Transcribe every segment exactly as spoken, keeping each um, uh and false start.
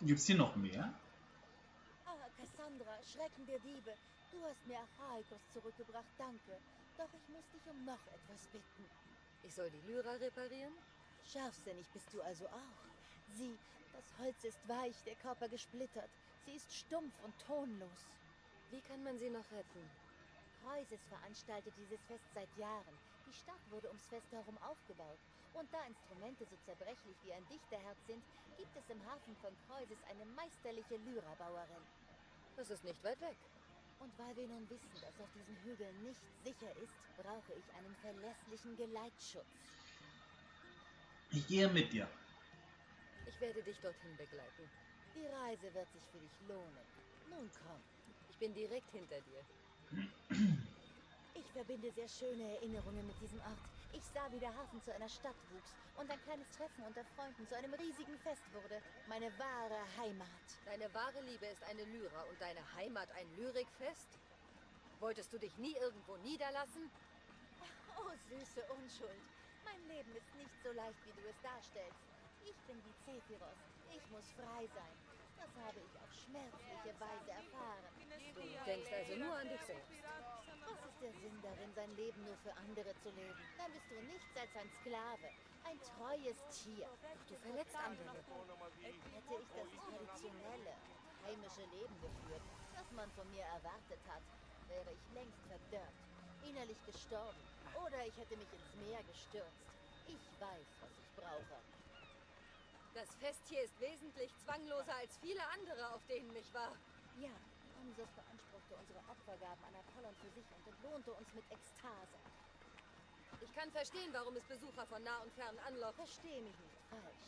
Gibt's hier noch mehr? Ah, Cassandra, Schrecken der Diebe. Du hast mir Achaikos zurückgebracht, danke. Doch ich muss dich um noch etwas bitten. Ich soll die Lyra reparieren? Scharfsinnig bist du also auch. Sieh, das Holz ist weich, der Körper gesplittert. Sie ist stumpf und tonlos. Wie kann man sie noch retten? Kreuses veranstaltet dieses Fest seit Jahren. Die Stadt wurde ums Fest herum aufgebaut. Und da Instrumente so zerbrechlich wie ein Dichterherz sind, gibt es im Hafen von Kreuses eine meisterliche Lyrabauerin. Das ist nicht weit weg. Und weil wir nun wissen, dass auf diesen Hügeln nichts sicher ist, brauche ich einen verlässlichen Geleitschutz. Ich gehe mit dir. Ich werde dich dorthin begleiten. Die Reise wird sich für dich lohnen. Nun komm. Ich bin direkt hinter dir. Ich verbinde sehr schöne Erinnerungen mit diesem Ort. Ich sah, wie der Hafen zu einer Stadt wuchs und ein kleines Treffen unter Freunden zu einem riesigen Fest wurde. Meine wahre Heimat. Deine wahre Liebe ist eine Lyra und deine Heimat ein Lyrikfest? Wolltest du dich nie irgendwo niederlassen? Oh, süße Unschuld. Mein Leben ist nicht so leicht, wie du es darstellst. Ich bin wie Zephyros. Ich muss frei sein. Das habe ich auf schmerzliche Weise erfahren. Du denkst also nur an dich selbst. Was ist der Sinn darin, sein Leben nur für andere zu leben? Dann bist du nichts als ein Sklave, ein treues Tier. Doch du verletzt andere. Hätte ich das traditionelle, heimische Leben geführt, das man von mir erwartet hat, wäre ich längst verdörrt, innerlich gestorben. Oder ich hätte mich ins Meer gestürzt. Ich weiß, was ich brauche. Das Fest hier ist wesentlich zwangloser als viele andere, auf denen ich war. Ja, Dionysos beanspruchte unsere Opfergaben an Apollon für sich und entlohnte uns mit Ekstase. Ich kann verstehen, warum es Besucher von nah und fern anlockt. Versteh mich nicht falsch.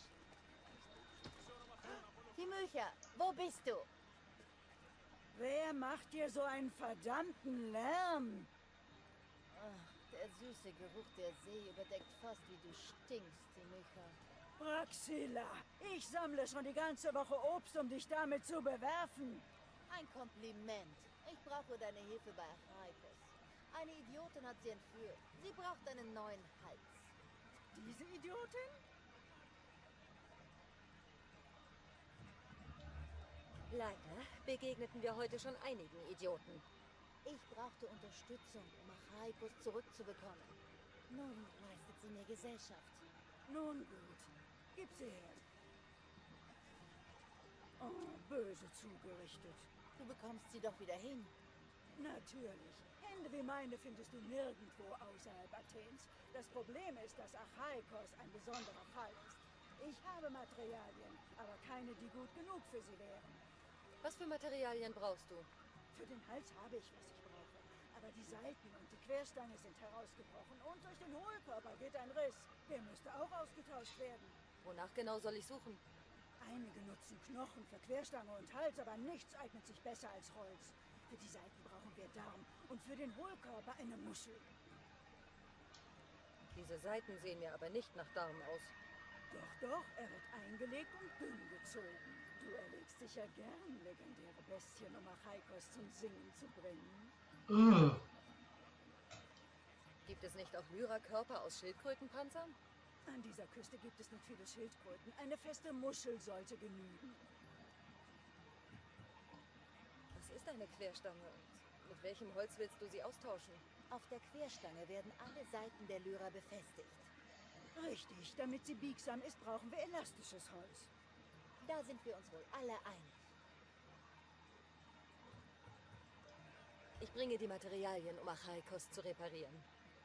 Timöcher, wo bist du? Wer macht dir so einen verdammten Lärm? Ach, der süße Geruch der See überdeckt fast, wie du stinkst, Timöcher. Praxilla, ich sammle schon die ganze Woche Obst, um dich damit zu bewerfen. Ein Kompliment. Ich brauche deine Hilfe bei Achaikos. Eine Idiotin hat sie entführt. Sie braucht einen neuen Hals. Diese Idiotin? Leider begegneten wir heute schon einigen Idioten. Ich brauchte Unterstützung, um Achaikos zurückzubekommen. Nun leistet sie mir Gesellschaft. Nun gut, gib sie her. Oh, böse zugerichtet. Du bekommst sie doch wieder hin. Natürlich. Hände wie meine findest du nirgendwo außerhalb Athens. Das Problem ist, dass Achaikos ein besonderer Fall ist. Ich habe Materialien, aber keine, die gut genug für sie wären. Was für Materialien brauchst du? Für den Hals habe ich, was ich brauche. Aber die Seiten und die Querstange sind herausgebrochen und durch den Hohlkörper geht ein Riss. Der müsste auch ausgetauscht werden. Wonach genau soll ich suchen? Einige nutzen Knochen für Querstange und Hals, aber nichts eignet sich besser als Holz. Für die Seiten brauchen wir Darm und für den Hohlkörper eine Muschel. Diese Seiten sehen mir aber nicht nach Darm aus. Doch, doch, er wird eingelegt und dünn gezogen. Du erlegst sicher gern legendäre Bestien, um Achaikos zum Singen zu bringen. Uh. Gibt es nicht auch Lyra-Körper aus Schildkrötenpanzern? An dieser Küste gibt es nicht viele Schildkröten. Eine feste Muschel sollte genügen. Was ist eine Querstange und mit welchem Holz willst du sie austauschen? Auf der Querstange werden alle Seiten der Lyra befestigt. Richtig, damit sie biegsam ist, brauchen wir elastisches Holz. Da sind wir uns wohl alle einig. Ich bringe die Materialien, um Achaikos zu reparieren.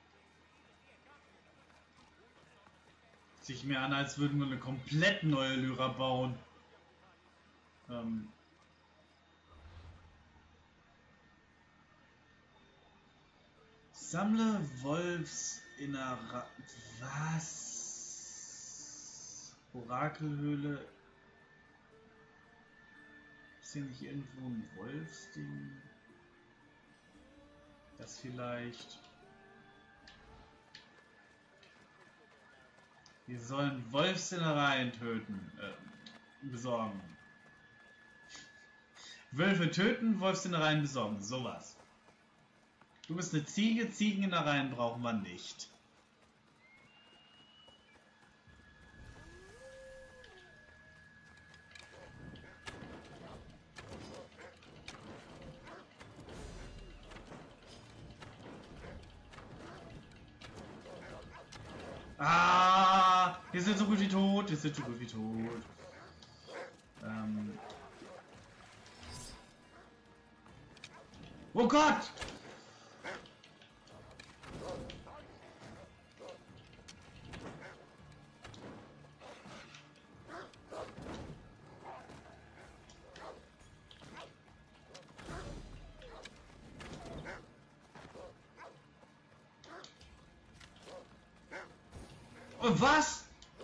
Sich mir an, als würden wir eine komplett neue Lyra bauen. Ähm. Sammle Wolfsinnerer. Was? Orakelhöhle. Ist hier nicht irgendwo ein Wolfsding? Das vielleicht. Wir sollen Wolfsinnereien töten, äh, besorgen. Wölfe töten, Wolfsinnereien besorgen, sowas. Du bist eine Ziege, Ziegeninnereien brauchen wir nicht. Ah, wir sind so gut wie tot. Wir sind so gut wie tot. Ähm. Oh Gott! Und was?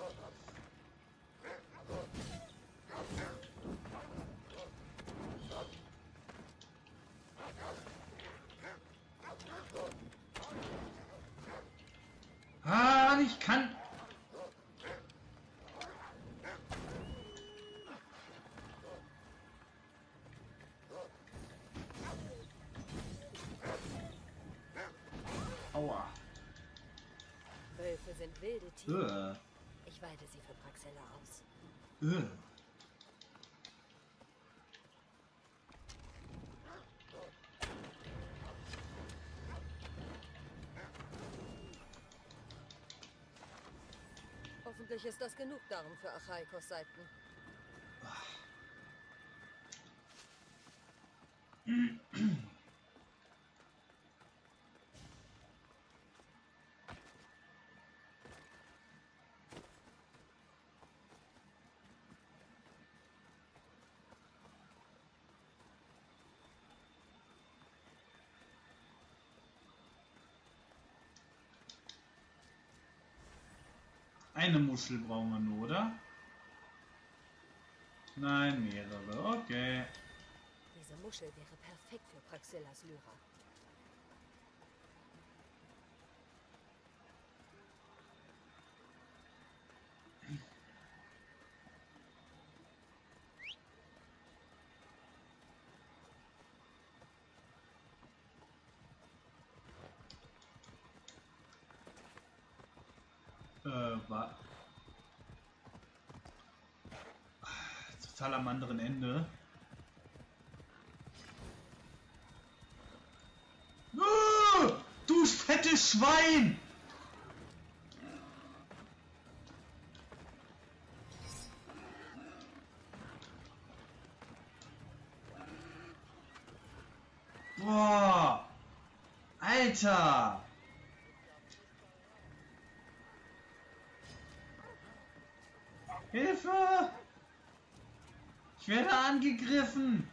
Ah, ich kann. Aua. Wölfe sind wilde Tiere. Ugh. Ich weide sie für Praxella aus. Ugh. Hoffentlich ist das genug Darm für Achaikos Seiten. Eine Muschel brauchen wir nur, oder? Nein, mehrere. Okay. Diese Muschel wäre perfekt für Praxellas Lyra. Äh, war. Total am anderen Ende. Oh, du fettes Schwein! Boah! Alter! Hilfe! Ich werde angegriffen!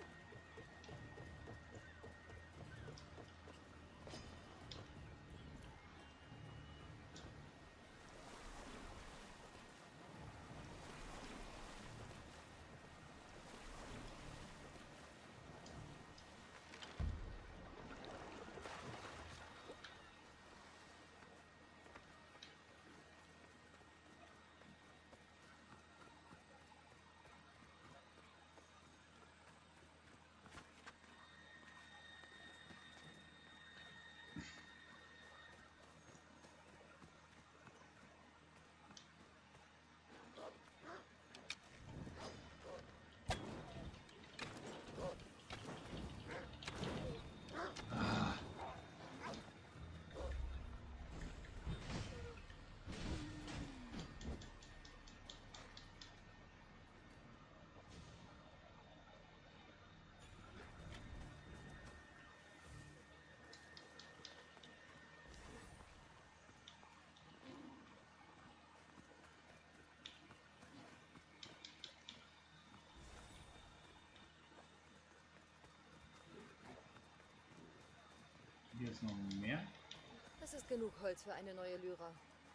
Hier ist noch mehr. Das ist genug Holz für eine neue Lyra.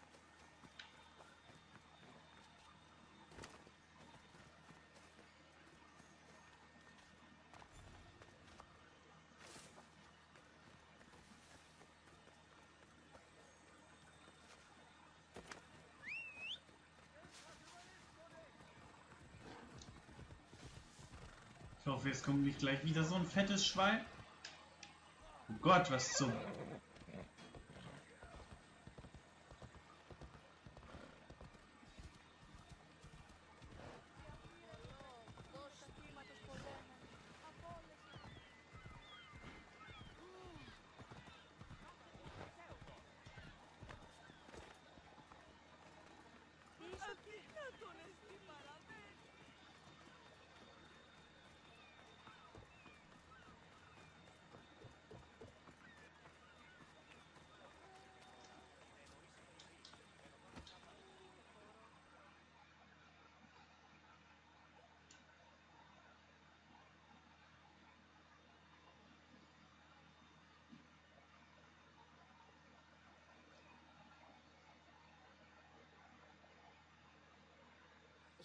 Ich hoffe, jetzt kommt nicht gleich wieder so ein fettes Schwein. Oh Gott, was zum...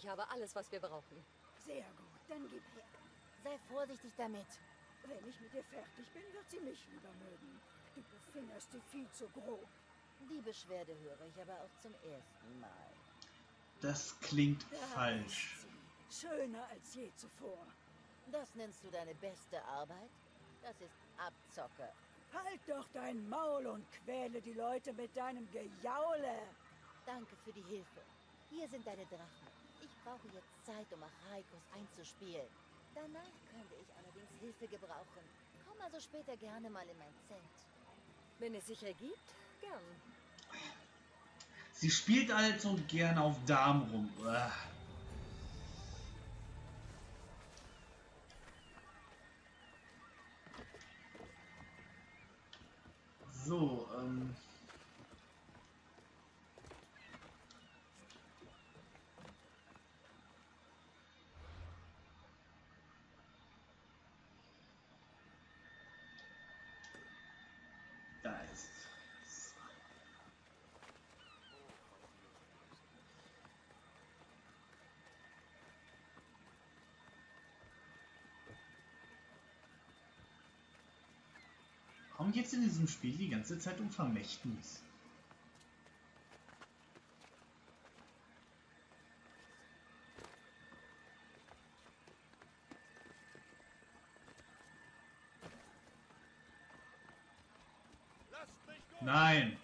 Ich habe alles, was wir brauchen. Sehr gut, dann gib her. Sei vorsichtig damit. Wenn ich mit dir fertig bin, wird sie mich lieber mögen. Du befingerst sie viel zu grob. Die Beschwerde höre ich aber auch zum ersten Mal. Das klingt Da falsch. ist sie. Schöner als je zuvor. Das nennst du deine beste Arbeit? Das ist Abzocke. Halt doch dein Maul und quäle die Leute mit deinem Gejaule. Danke für die Hilfe. Hier sind deine Drachen. Ich brauche jetzt Zeit, um Achaikos einzuspielen. Danach könnte ich allerdings Hilfe gebrauchen. Komm also später gerne mal in mein Zelt. Wenn es sich ergibt, gern. Sie spielt also gern auf Damen rum. Uah. So, ähm... Da ist... Warum geht es in diesem Spiel die ganze Zeit um Vermächtnis? Nein!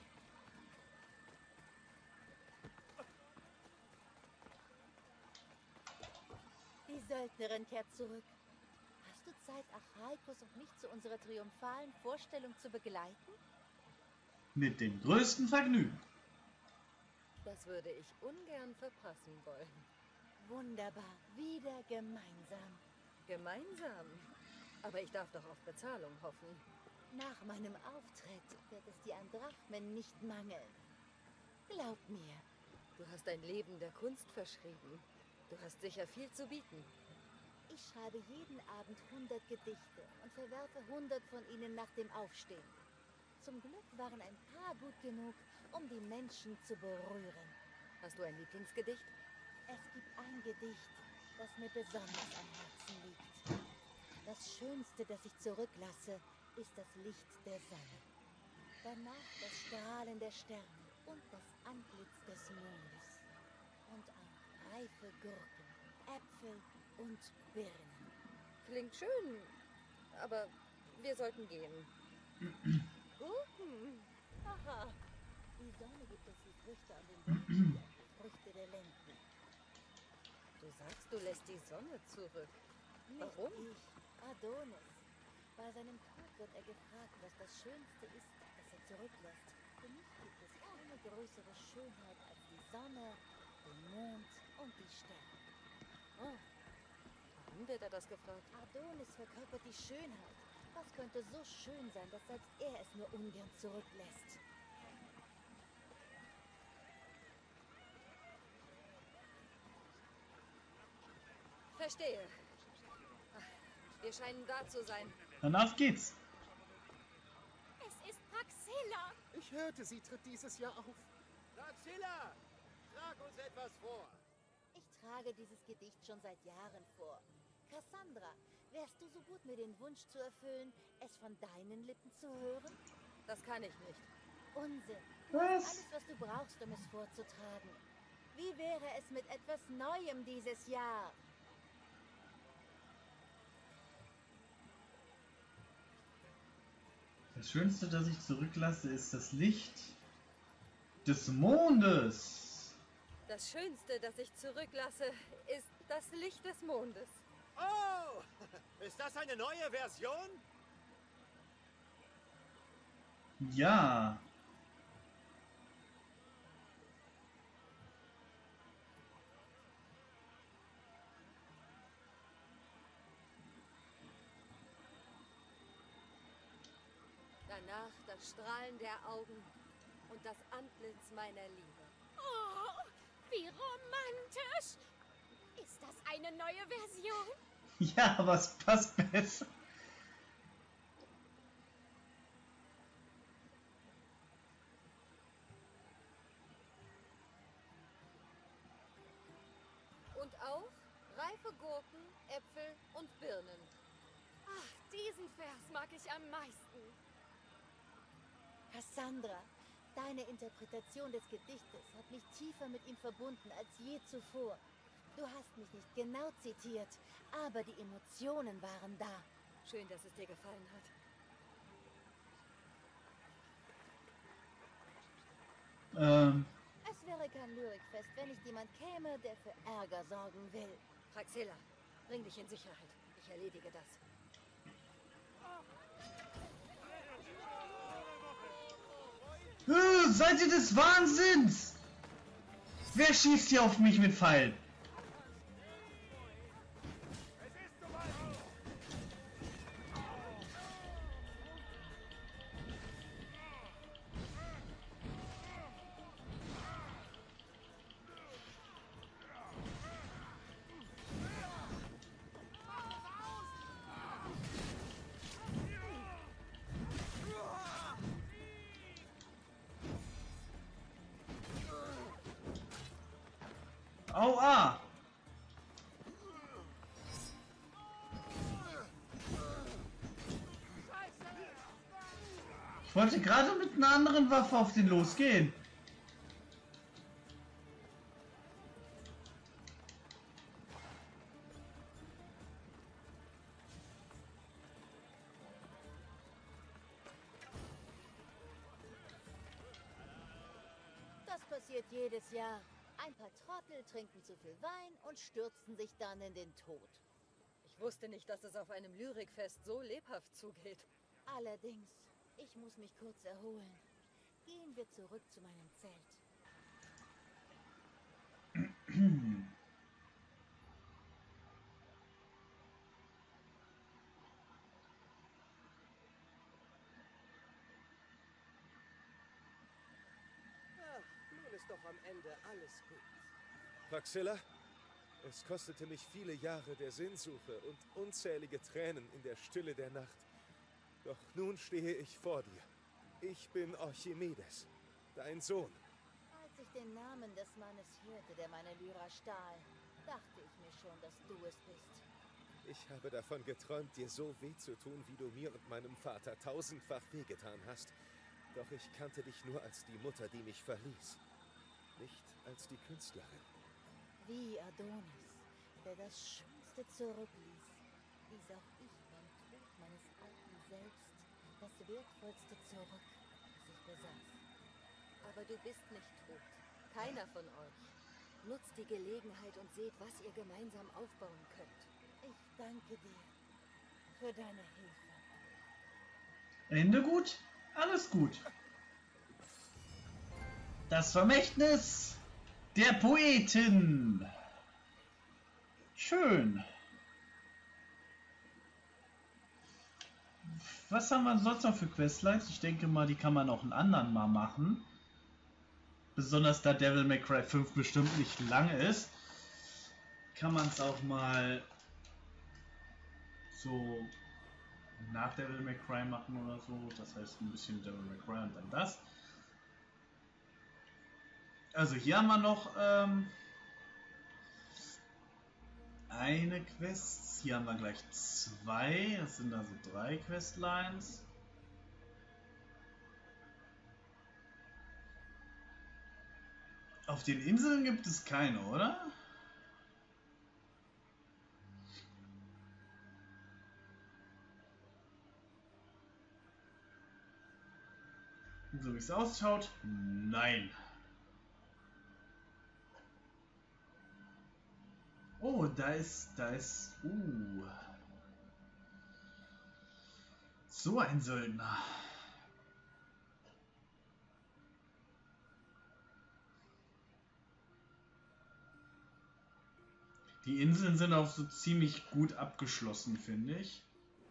Die Söldnerin kehrt zurück. Hast du Zeit, Achaikos und mich zu unserer triumphalen Vorstellung zu begleiten? Mit dem größten Vergnügen. Das würde ich ungern verpassen wollen. Wunderbar. Wieder gemeinsam. Gemeinsam. Aber ich darf doch auf Bezahlung hoffen. Nach meinem Auftritt wird es dir an Drachmen nicht mangeln. Glaub mir. Du hast dein Leben der Kunst verschrieben. Du hast sicher viel zu bieten. Ich schreibe jeden Abend hundert Gedichte und verwerfe hundert von ihnen nach dem Aufstehen. Zum Glück waren ein paar gut genug, um die Menschen zu berühren. Hast du ein Lieblingsgedicht? Es gibt ein Gedicht, das mir besonders am Herzen liegt. Das Schönste, das ich zurücklasse, ist das Licht der Sonne. Danach das Strahlen der Sterne und das Antlitz des Mondes. Und auch reife Gurken, Äpfel und Birnen. Klingt schön, aber wir sollten gehen. Gurken. Aha. Die Sonne gibt uns die Früchte an den Bäumen, die Früchte der Lenden. Du sagst, du lässt die Sonne zurück. Nicht Warum? ich, Adonis. Bei seinem Tod wird er gefragt, was das Schönste ist, das er zurücklässt. Für mich gibt es keine größere Schönheit als die Sonne, den Mond und die Sterne. Oh. Warum wird er das gefragt? Adonis verkörpert die Schönheit. Was könnte so schön sein, dass selbst er es nur ungern zurücklässt? Verstehe. Ach, wir scheinen da zu sein. Dann auf geht's. Es ist Praxilla. Ich hörte, sie tritt dieses Jahr auf. Praxilla, trag uns etwas vor. Ich trage dieses Gedicht schon seit Jahren vor. Cassandra, wärst du so gut, mir den Wunsch zu erfüllen, es von deinen Lippen zu hören? Das kann ich nicht. Unsinn. Was? Alles, was du brauchst, um es vorzutragen. Wie wäre es mit etwas Neuem dieses Jahr? Das Schönste, das ich zurücklasse, ist das Licht des Mondes. Das Schönste, das ich zurücklasse, ist das Licht des Mondes. Oh, ist das eine neue Version? Ja. Danach das Strahlen der Augen und das Antlitz meiner Liebe. Oh, wie romantisch. Ist das eine neue Version? Ja, aber es passt besser. Und Scharfe Gurken, Äpfel und Birnen. Ach, diesen Vers mag ich am meisten. Cassandra, deine Interpretation des Gedichtes hat mich tiefer mit ihm verbunden als je zuvor. Du hast mich nicht genau zitiert, aber die Emotionen waren da. Schön, dass es dir gefallen hat. Ähm, Es wäre kein Lyrikfest, wenn nicht jemand käme, der für Ärger sorgen will. Praxilla, bring dich in Sicherheit. Ich erledige das. äh, seid ihr des Wahnsinns? Wer schießt hier auf mich mit Pfeilen? Aua! Ich wollte gerade mit einer anderen Waffe auf den losgehen. Das passiert jedes Jahr. Ein paar Trottel trinken zu viel Wein und stürzten sich dann in den Tod. Ich wusste nicht, dass es auf einem Lyrikfest so lebhaft zugeht. Allerdings, ich muss mich kurz erholen. Gehen wir zurück zu meinem Zelt. Ach, nun ist doch am Ende alles gut. Praxilla, es kostete mich viele Jahre der Sinnsuche und unzählige Tränen in der Stille der Nacht. Doch nun stehe ich vor dir. Ich bin Archimedes, dein Sohn. Als ich den Namen des Mannes hörte, der meine Lyra stahl, dachte ich mir schon, dass du es bist. Ich habe davon geträumt, dir so weh zu tun, wie du mir und meinem Vater tausendfach wehgetan hast. Doch ich kannte dich nur als die Mutter, die mich verließ. Nicht als die Künstlerin. Wie Adonis, der das Schönste zurückließ, ließ auch ich beim Tod meines alten Selbst das Wertvollste zurück, was ich besaß. Aber du bist nicht tot. Keiner von euch. Nutzt die Gelegenheit und seht, was ihr gemeinsam aufbauen könnt. Ich danke dir für deine Hilfe. Ende gut? Alles gut. Das Vermächtnis der Poeten. Schön. Was haben wir sonst noch für Questlines? Ich denke mal, die kann man auch einen anderen mal machen. Besonders da Devil May Cry fünf bestimmt nicht lang ist, kann man es auch mal so nach Devil May Cry machen oder so. Das heißt ein bisschen Devil May Cry und dann das. Also hier haben wir noch ähm, eine Quest. Hier haben wir gleich zwei. Das sind also drei Questlines. Auf den Inseln gibt es keine, oder? So wie es ausschaut, nein. Oh, da ist, da ist, uh. So ein Söldner. Die Inseln sind auch so ziemlich gut abgeschlossen, finde ich.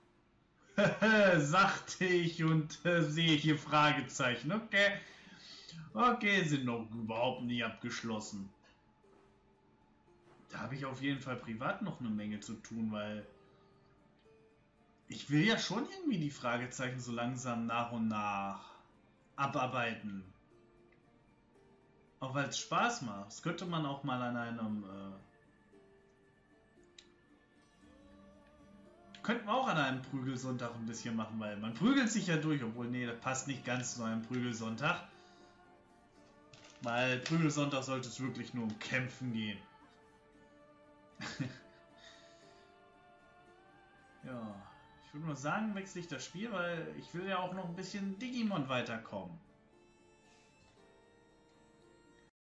Sagte ich und äh, sehe hier Fragezeichen. Okay. Okay, sind noch überhaupt nie abgeschlossen. Da habe ich auf jeden Fall privat noch eine Menge zu tun, weil ich will ja schon irgendwie die Fragezeichen so langsam nach und nach abarbeiten. Auch weil es Spaß macht. Das könnte man auch mal an einem äh, könnten wir auch an einem Prügelsonntag ein bisschen machen, weil man prügelt sich ja durch, obwohl, nee, das passt nicht ganz zu einem Prügelsonntag. Weil Prügelsonntag sollte es wirklich nur um Kämpfen gehen. Ja, ich würde mal sagen, wechsle ich das Spiel, weil ich will ja auch noch ein bisschen Digimon weiterkommen.